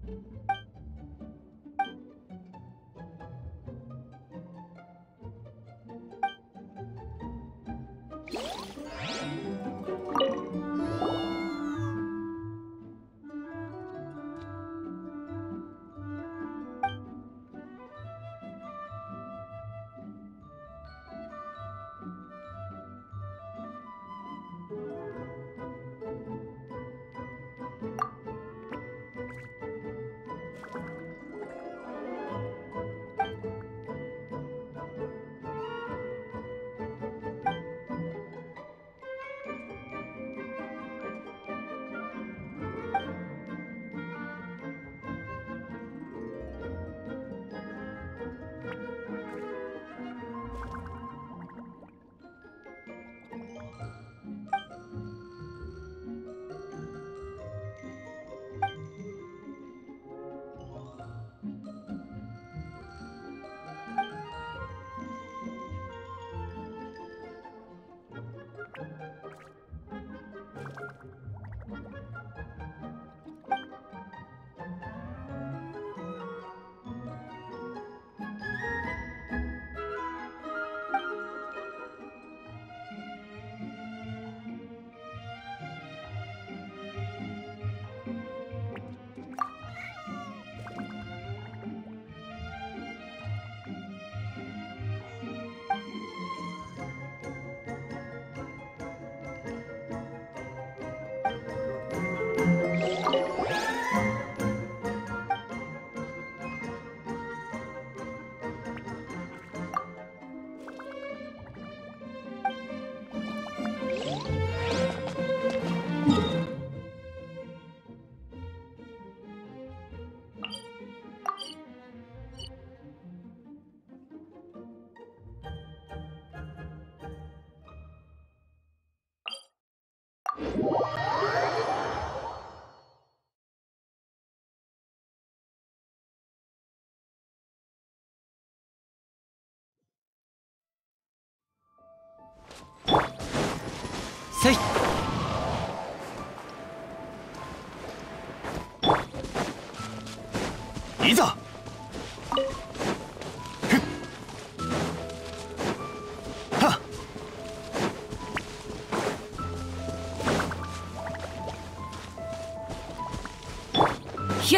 せい。いざ。ふっ。はっ。ひゅっ。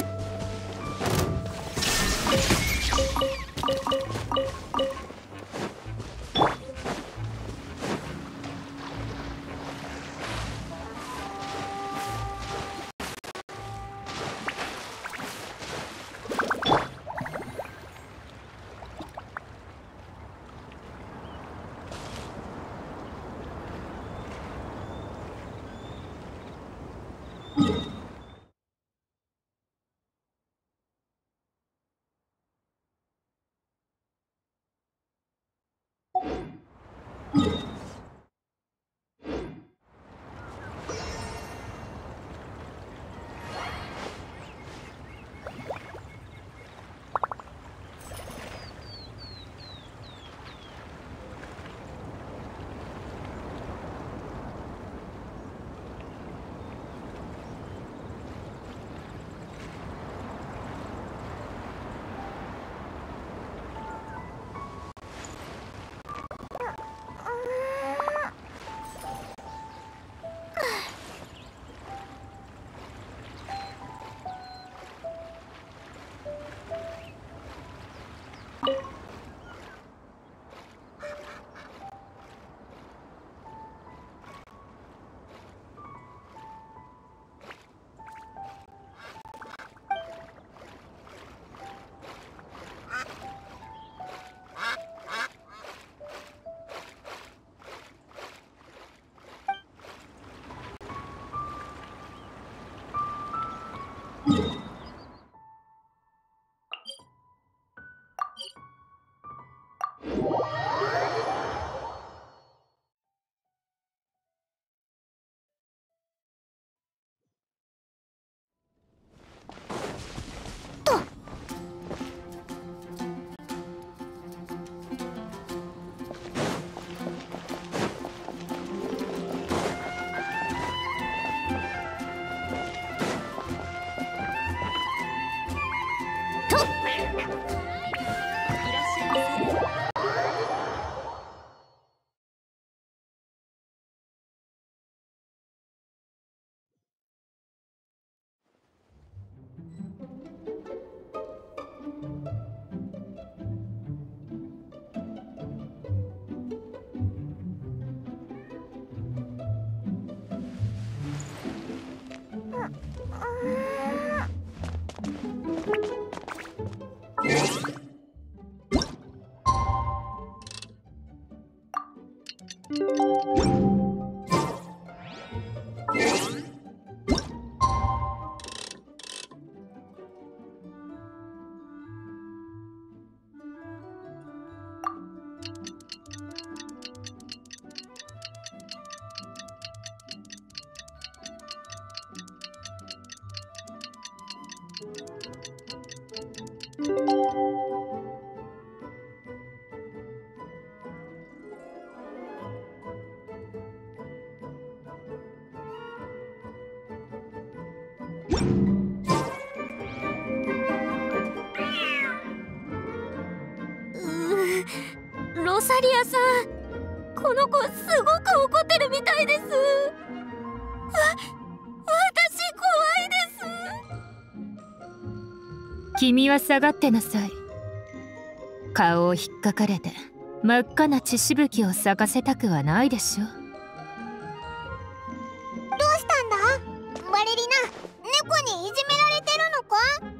ロサリアさん、この子すごく怒ってるみたいです。私怖いです。 君は下がってなさい。顔を引っかかれて真っ赤な血しぶきを咲かせたくはないでしょ。 どうしたんだバレリナ、猫にいじめられてるのか？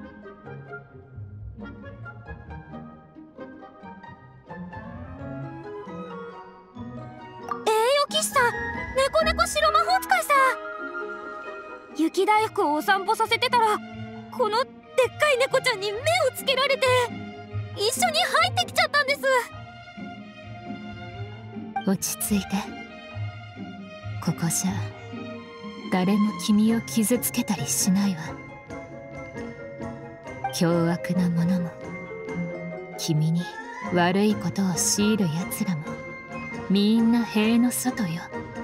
騎士さん、猫猫白魔法使いさん、雪大福をお散歩させてたらこのでっかい猫ちゃんに目をつけられて一緒に入ってきちゃったんです。 落ち着いて。ここじゃ誰も君を傷つけたりしないわ。凶悪な者も君に悪いことを強いるやつらもみんな塀の外よ。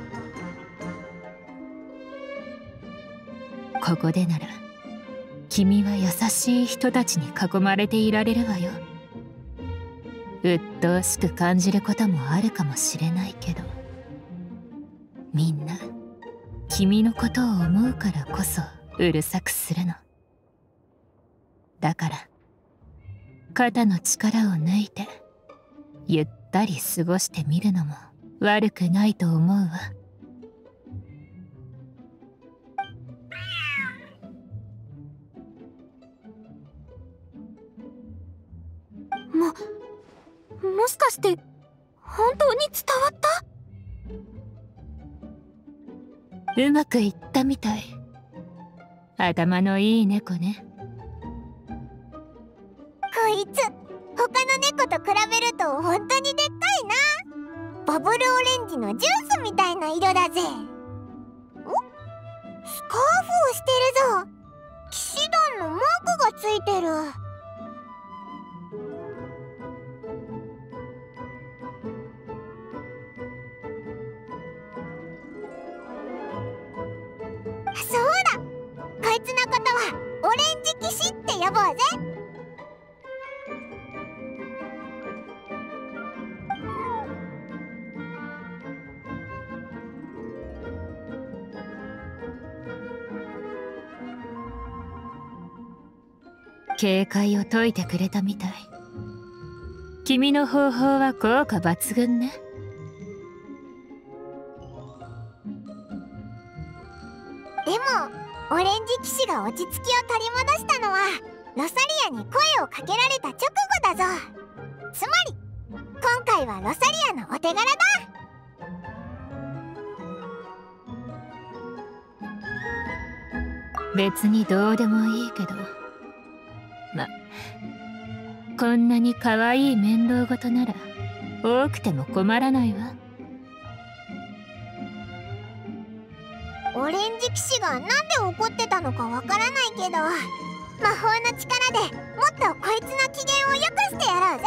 ここでなら君は優しい人たちに囲まれていられるわよ。鬱陶しく感じることもあるかもしれないけど、みんな君のことを思うからこそうるさくするの。だから肩の力を抜いてゆったり過ごしてみるのも悪くないと思うわ。 もしかして本当に伝わった？ うまくいったみたい。頭のいい猫ね。 こいつ他の猫と比べると本当にでっかいな。バブルオレンジのジュースみたいな色だぜ。お、スカーフをしてるぞ。騎士団のマークがついてる。そうだ、こいつのことはオレンジ騎士って呼ぼうぜ。 警戒を解いてくれたみたい。君の方法は効果抜群ね。 でもオレンジ騎士が落ち着きを取り戻したのはロサリアに声をかけられた直後だぞ。つまり今回はロサリアのお手柄だ。 別にどうでもいいけど、こんなに可愛い面倒事なら多くても困らないわ。 オレンジ騎士がなんで怒ってたのかわからないけど、魔法の力でもっとこいつの機嫌を良くしてやろうぜ。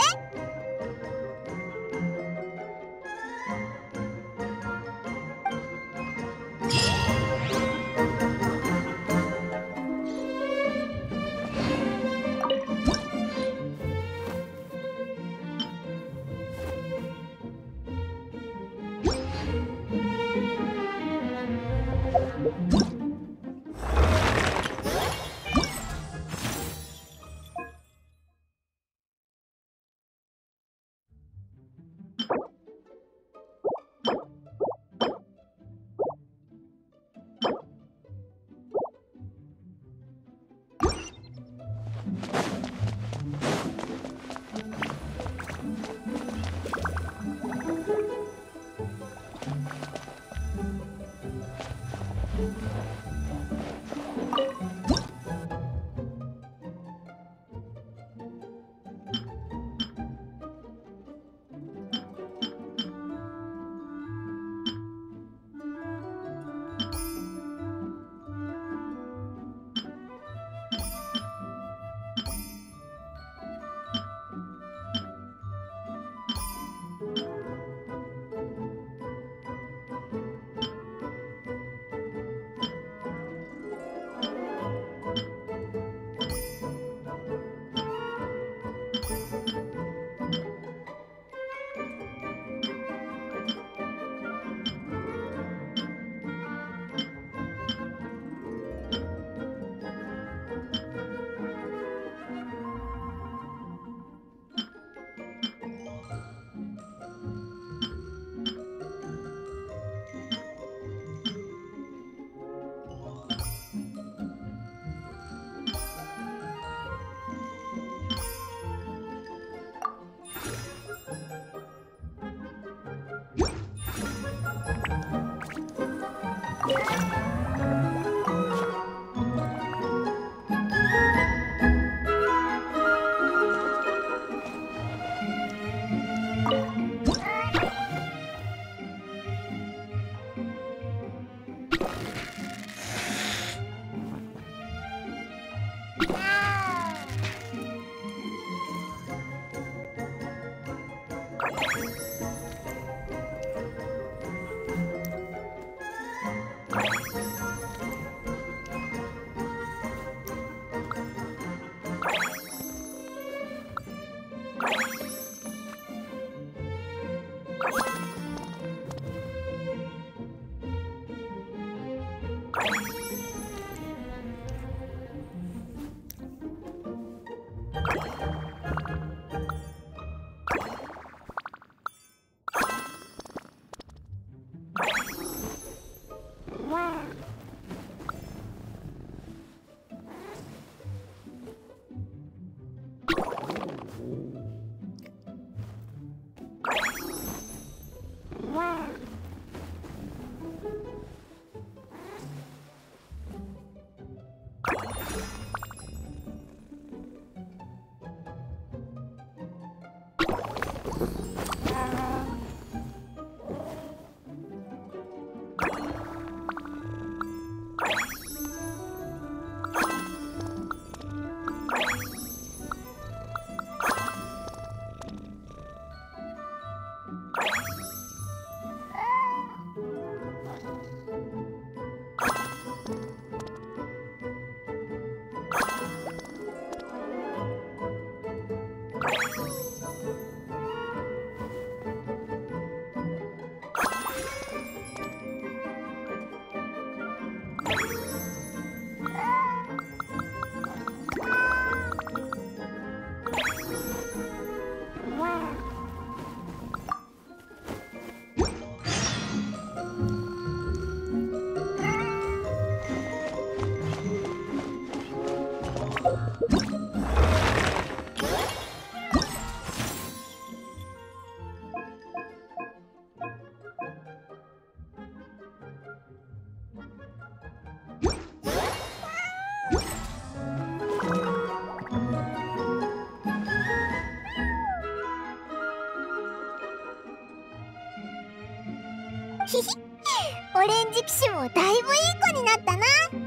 ひひ、オレンジ騎士もだいぶいい子になったな。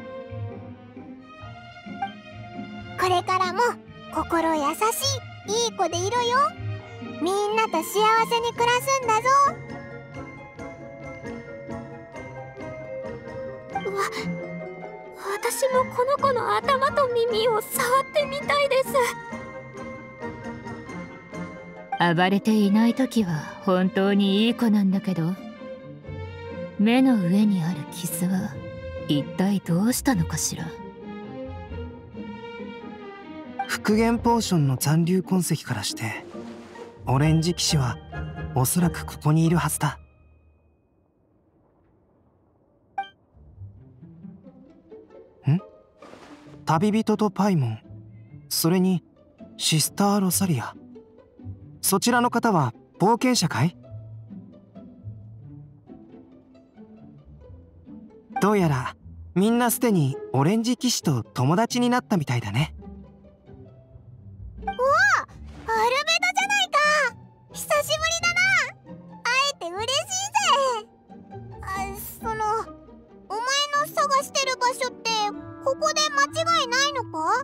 これからも心優しいいい子でいろよ。みんなと幸せに暮らすんだぞ。 私もこの子の頭と耳を触ってみたいです。 暴れていない時は本当にいい子なんだけど、目の上にある傷は一体どうしたのかしら。 復元ポーションの残留痕跡からしてオレンジ騎士はおそらくここにいるはずだ。旅人とパイモン、それにシスター・ロサリア、そちらの方は冒険者かい？どうやらみんなすでにオレンジ騎士と友達になったみたいだね。 おお、アルベドじゃないか。久しぶりだな。会えて嬉しいぜ。お前の探してる場所ってここで間違いないのか？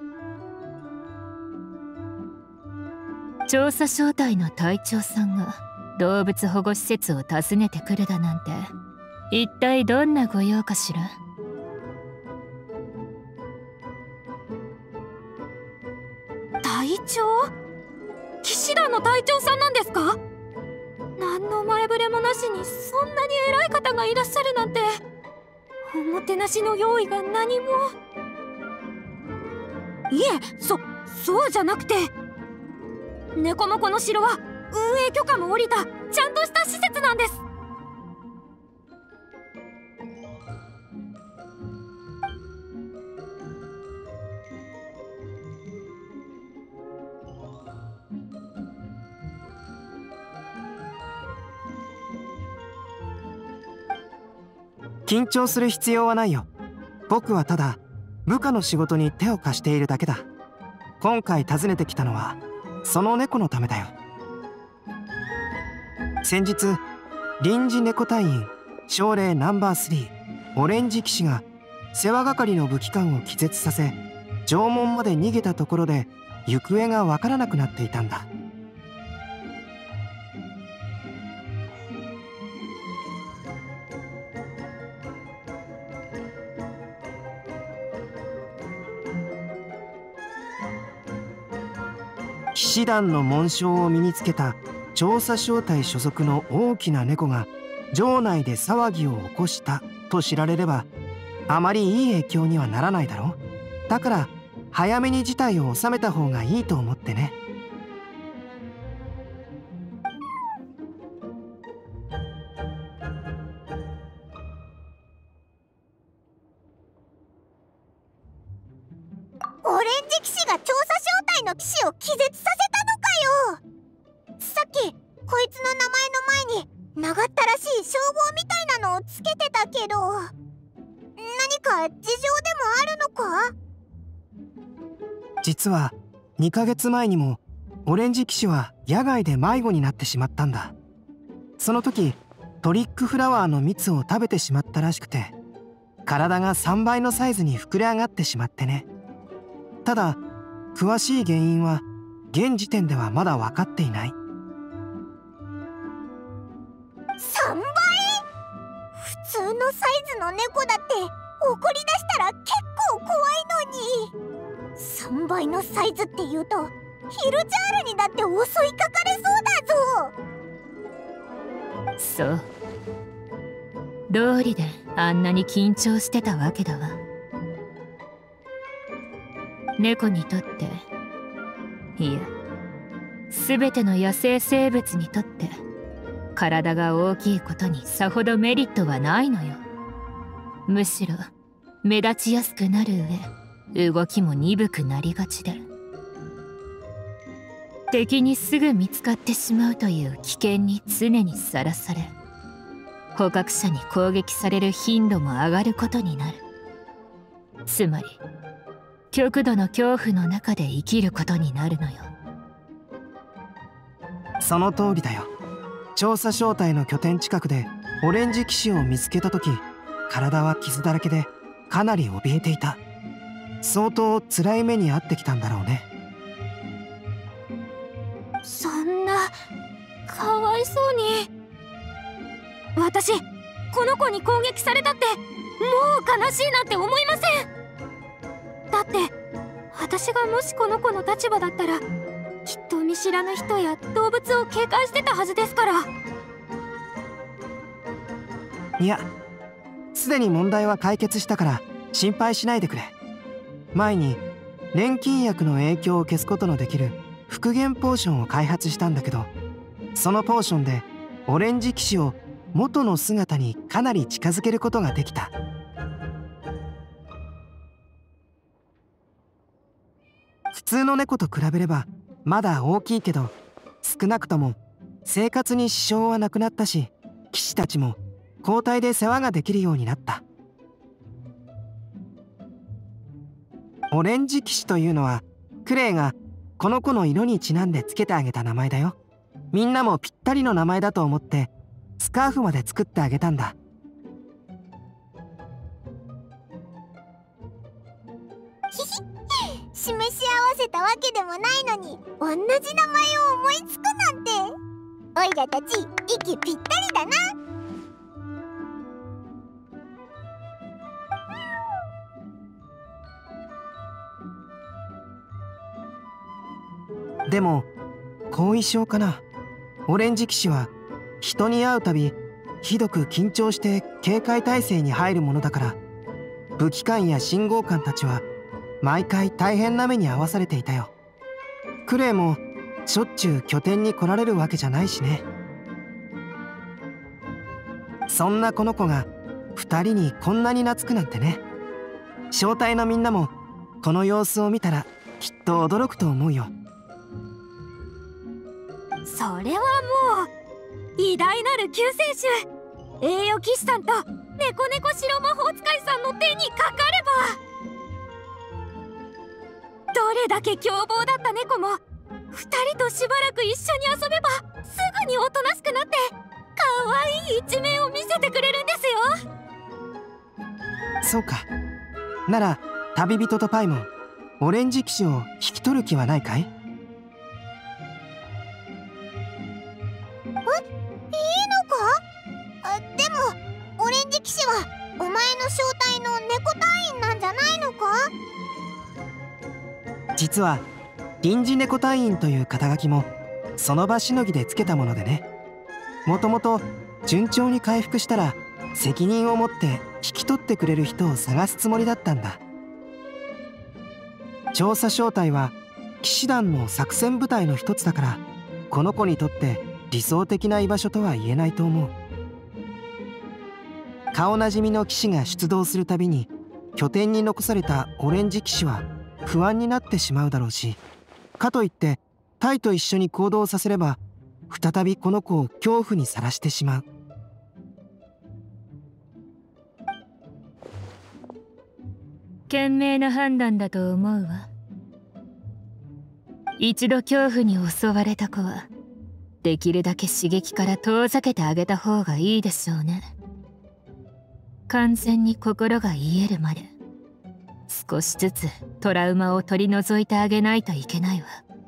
調査小隊の隊長さんが動物保護施設を訪ねてくるだなんて、一体どんなご用かしら。 隊長？騎士団の隊長さんなんですか？何の前触れもなしにそんなに偉い方がいらっしゃるなんて。おもてなしの用意が何も。いえ、そうじゃなくて、猫の子の城は運営許可も下りたちゃんとした施設なんです。 緊張する必要はないよ。僕はただ部下の仕事に手を貸しているだけだ。今回訪ねてきたのはその猫のためだよ。先日臨時猫隊員奨励ナンバー3オレンジ騎士が世話係の武器官を気絶させ城門まで逃げたところで行方がわからなくなっていたんだ。騎士団の紋章を身につけた調査小隊所属の大きな猫が城内で騒ぎを起こしたと知られればあまりいい影響にはならないだろう。だから早めに事態を収めた方がいいと思ってね。 オレンジ騎士が調査小隊の騎士を気絶させたのかよ。さっきこいつの名前の前に長ったらしい称号みたいなのをつけてたけど、何か事情でもあるのか？ 実は2ヶ月前にもオレンジ騎士は野外で迷子になってしまったんだ。その時トリックフラワーの蜜を食べてしまったらしくて、体が3倍のサイズに膨れ上がってしまってね。ただ詳しい原因は現時点ではまだ分かっていない。 3倍？普通のサイズの猫だって怒り出したら結構怖いのに、3倍のサイズって言うとヒルチャールにだって襲いかかれそうだぞ。 そう、道理であんなに緊張してたわけだわ。猫にとって、いや全ての野生生物にとって体が大きいことにさほどメリットはないのよ。むしろ目立ちやすくなる上、動きも鈍くなりがちで、敵にすぐ見つかってしまうという危険に常にさらされ、捕獲者に攻撃される頻度も上がることになる。つまり極度の恐怖の中で生きることになるのよ。 その通りだよ。調査小隊の拠点近くでオレンジ騎士を見つけた時、体は傷だらけでかなり怯えていた。相当辛い目に遭ってきたんだろうね。 そんなかわいそうに。私この子に攻撃されたってもう悲しいなんて思いません。だって私がもしこの子の立場だったらきっと見知らぬ人や動物を警戒してたはずですから。 いや、すでに問題は解決したから心配しないでくれ。前に錬金薬の影響を消すことのできる復元ポーションを開発したんだけど、そのポーションでオレンジ騎士を元の姿にかなり近づけることができた。普通の猫と比べればまだ大きいけど、少なくとも生活に支障はなくなったし、騎士たちも交代で世話ができるようになった。オレンジ騎士というのはクレイがこの子の色にちなんでつけてあげた名前だよ。みんなもぴったりの名前だと思ってスカーフまで作ってあげたんだ。 示し合わせたわけでもないのに同じ名前を思いつくなんて、オイラたち息ぴったりだな。 でも後遺症かな。オレンジ騎士は人に会うたびひどく緊張して警戒態勢に入るものだから、武器官や信号官たちは毎回大変な目に遭わされていたよ。クレイもしょっちゅう拠点に来られるわけじゃないしね。そんなこの子が2人にこんなに懐くなんてね。小隊のみんなもこの様子を見たらきっと驚くと思うよ。 それはもう偉大なる救世主栄誉騎士さんと猫猫白魔法使いさんの手にかかれば、どれだけ凶暴だった猫も2人としばらく一緒に遊べばすぐにおとなしくなってかわいい一面を見せてくれるんですよ。 そうか。なら旅人とパイモン、オレンジ騎士を引き取る気はないかい？ でもオレンジ騎士はお前の正体の猫隊員なんじゃないのか？ 実は臨時猫隊員という肩書きもその場しのぎでつけたものでね。もともと順調に回復したら責任を持って引き取ってくれる人を探すつもりだったんだ。調査小隊は騎士団の作戦部隊の一つだから、この子にとって理想的な居場所とは言えないと思う。顔なじみの騎士が出動するたびに拠点に残されたオレンジ騎士は不安になってしまうだろうし、かといってタイと一緒に行動させれば再びこの子を恐怖にさらしてしまう。 賢明な判断だと思うわ。 一度恐怖に襲われた子はできるだけ刺激から遠ざけてあげた方がいいでしょうね。完全に心が癒えるまで少しずつトラウマを取り除いてあげないといけないわ。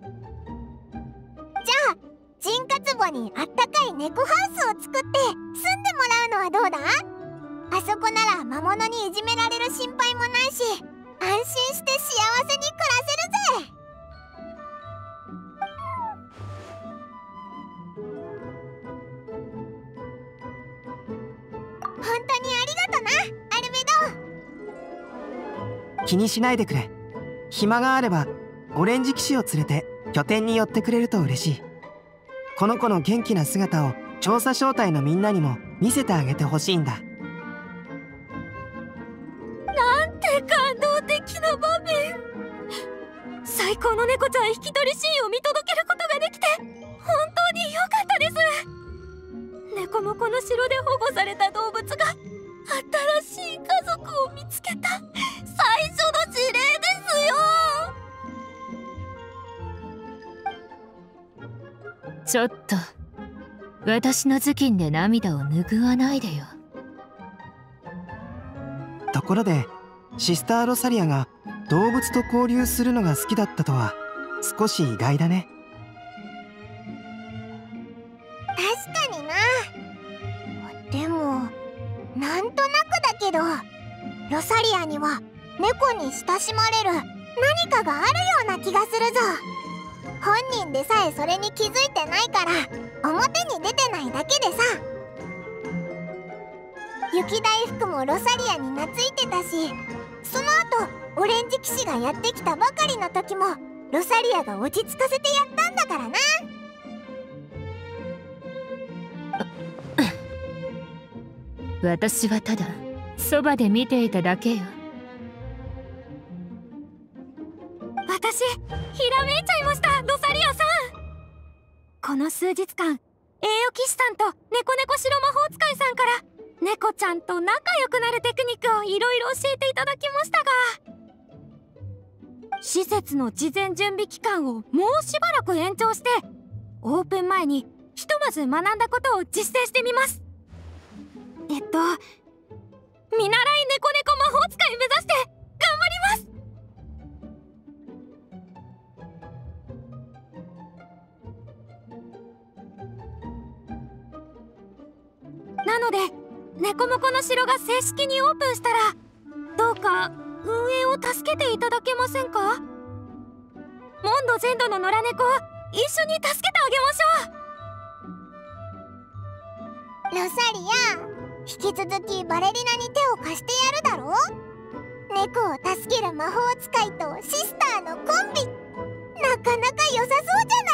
じゃあ人活母にあったかい猫ハウスを作って住んでもらうのはどうだ？あそこなら魔物にいじめられる心配もないし、安心して幸せに暮らせるぜ。本当にありがとな、アルベド。 気にしないでくれ。暇があればオレンジ騎士を連れて拠点に寄ってくれると嬉しい。この子の元気な姿を調査小隊のみんなにも見せてあげてほしいんだ。 なんて感動的な場面。最高の猫ちゃん引き取りシーンを見届けることができて本当に良かったです。猫もこの城で保護された動物が新しい家族を見つけた最初の事例ですよ。 ちょっと私の頭巾で涙を拭わないでよ。 ところでシスター・ロサリアが動物と交流するのが好きだったとは少し意外だね。 確かにな。でもなんとなくだけどロサリアには猫に親しまれる何かがあるような気がするぞ。本人でさえそれに気づいてないから表に出てないだけでさ。雪大福もロサリアに懐いてたし、その後オレンジ騎士がやってきたばかりの時もロサリアが落ち着かせてやったんだからな。 私はただそばで見ていただけよ。 私ひらめいちゃいました、ロサリアさん。この数日間栄誉騎士さんと猫猫白魔法使いさんから猫ちゃんと仲良くなるテクニックをいろいろ教えていただきましたが、施設の事前準備期間をもうしばらく延長してオープン前にひとまず学んだことを実践してみます。見習い猫猫魔法使い目指して頑張ります。なので猫モコの城が正式にオープンしたらどうか運営を助けていただけませんか？モンド全土の野良猫を一緒に助けてあげましょう。 ロサリア、引き続きバレリナに手を貸してやるだろ。猫を助ける魔法使いとシスターのコンビ、なかなか良さそうじ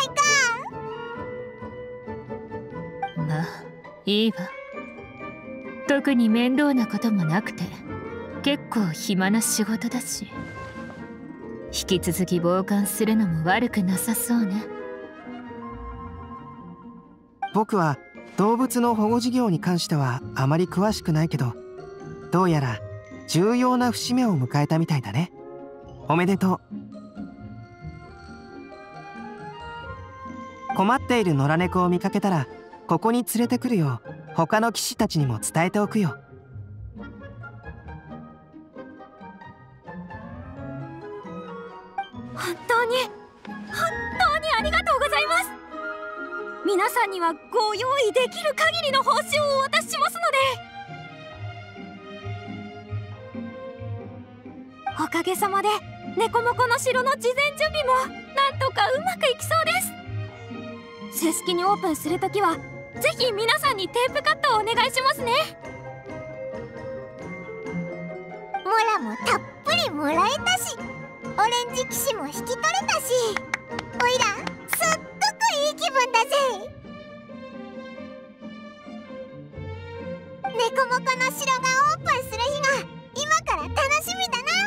ゃないか。 まあいいわ。特に面倒なこともなくて結構暇な仕事だし、引き続き傍観するのも悪くなさそうね。 僕は動物の保護事業に関してはあまり詳しくないけど、どうやら重要な節目を迎えたみたいだね。おめでとう。困っている野良猫を見かけたらここに連れてくるよう他の騎士たちにも伝えておくよ。 本当にありがとうございます。皆さんにはご用意できる限りの報酬をお渡ししますので。おかげさまで猫モコの城の事前準備もなんとかうまくいきそうです。正式にオープンするときはぜひ皆さんにテープカットをお願いしますね。 モラもたっぷりもらえたし、オレンジ騎士も引き取れたし、おいらすっごくいい気分だぜ。猫モコの城がオープンする日が今から楽しみだな。